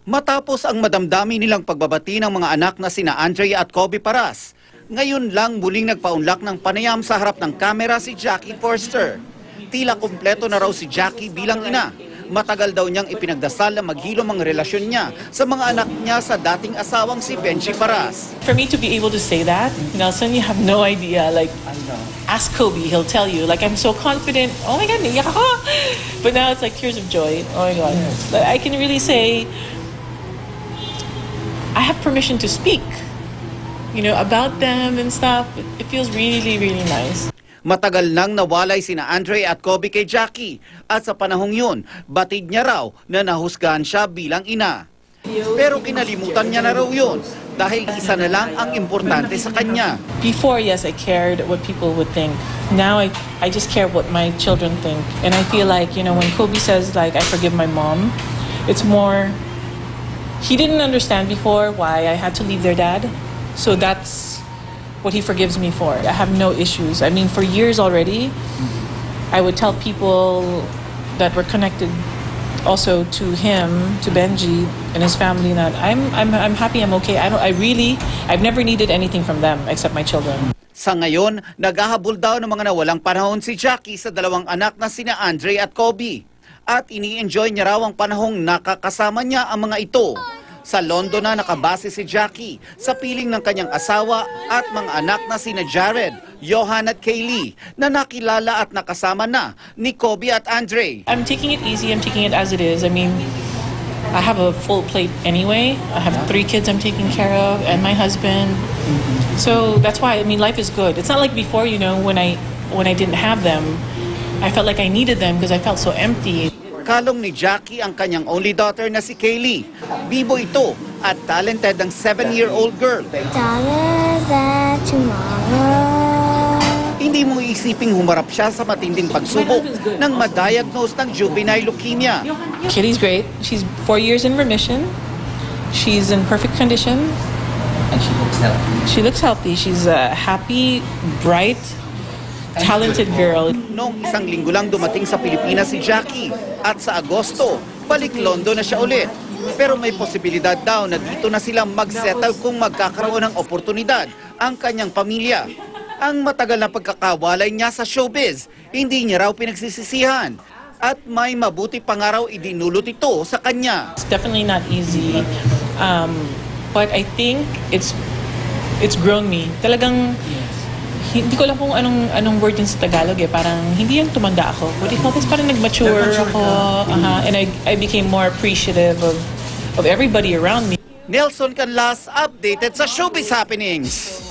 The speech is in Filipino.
Matapos ang madamdami nilang pagbabati ng mga anak na sina Andrea at Kobe Paras, ngayon lang muling nagpaunlak ng panayam sa harap ng kamera si Jackie Forster. Tila kumpleto na raw si Jackie bilang ina. Matagal daw niyang ipinagdasal na maghilom ang relasyon niya sa mga anak niya sa dating asawang si Benji Paras. For me to be able to say that, Nelson, you have no idea. Like, ask Kobe, he'll tell you. Like, I'm so confident. Oh my God, naiyak ako. But now it's like tears of joy. Oh my God. But I can really say, I have permission to speak, about them and stuff. It feels really, really nice. Matagal nang nawalay sina Andre at Kobe kay Jackie at sa panahong yun, batid niya raw na nahusgahan siya bilang ina. Pero kinalimutan niya na raw yun dahil isa na lang ang importante sa kanya. Before, yes, I cared what people would think. Now, I just care what my children think. And I feel like, when Kobe says, I forgive my mom, it's more, he didn't understand before why I had to leave their dad. So that's what he forgives me for. I have no issues. I mean, for years already, I would tell people that were connected also to him, to Benji and his family, that I'm happy, I'm okay. I've never needed anything from them except my children. Sa ngayon, naghahabol daw ng mga nawalang panahon si Jackie sa dalawang anak na sina Andre at Kobe. At ini-enjoy niya raw ang panahong nakakasama niya ang mga ito. Sa London na nakabase si Jackie sa piling ng kanyang asawa at mga anak na sina Jared, Johan at Kaylee na nakilala at nakasama na ni Kobe at Andre. I'm taking it easy, I'm taking it as it is. I mean, I have a full plate anyway. I have 3 kids I'm taking care of and my husband. So that's why, life is good. It's not like before, when I didn't have them, I felt like I needed them because I felt so empty. Kalong ni Jackie ang kanyang only daughter na si Kaylee. Bibo ito at talented ang 7-year-old girl. Hindi mo isiping humarap siya sa matinding pagsubok nang ma-diagnose ng juvenile leukemia. Kitty's great. She's 4 years in remission. She's in perfect condition. And she looks healthy. She looks healthy. She's happy, bright, talented girl. Noong 1 linggo lang dumating sa Pilipinas si Jackie at sa Agosto, balik London na siya ulit. Pero may posibilidad daw na dito na sila mag-settle kung magkakaroon ng oportunidad ang kanyang pamilya. Ang matagal na pagkakawalay niya sa showbiz, hindi niya raw pinagsisisihan. At may mabuti pang araw idinulot ito sa kanya. It's definitely not easy, but I think it's grown me. Talagang hindi ko alam kung anong word din sa Tagalog parang hindi yung tumanda ako. What do you call this? Parang nag-mature ako. And I became more appreciative of everybody around me. Nelson Canlas, updated sa Showbiz Happenings.